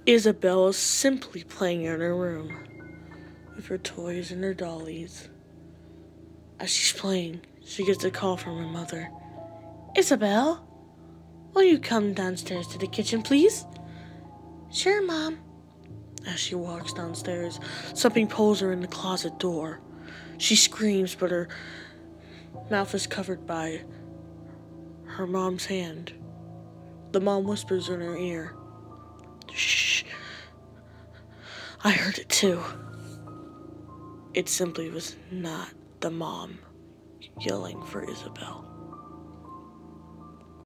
Isabel is simply playing in her room with her toys and her dollies. As she's playing, she gets a call from her mother. Isabel, will you come downstairs to the kitchen, please? Sure, Mom. As she walks downstairs, something pulls her in the closet door. She screams, but her mouth is covered by her mom's hand. The mom whispers in her ear, Shh, I heard it too. It simply was not the mom yelling for Isabel.